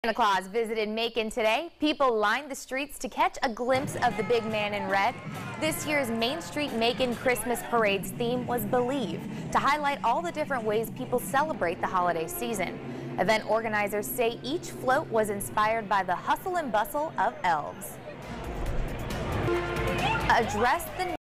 Santa Claus visited Macon today. People lined the streets to catch a glimpse of the big man in red. This year's Main Street Macon Christmas Parade's theme was Believe, to highlight all the different ways people celebrate the holiday season. Event organizers say each float was inspired by the hustle and bustle of elves. Address the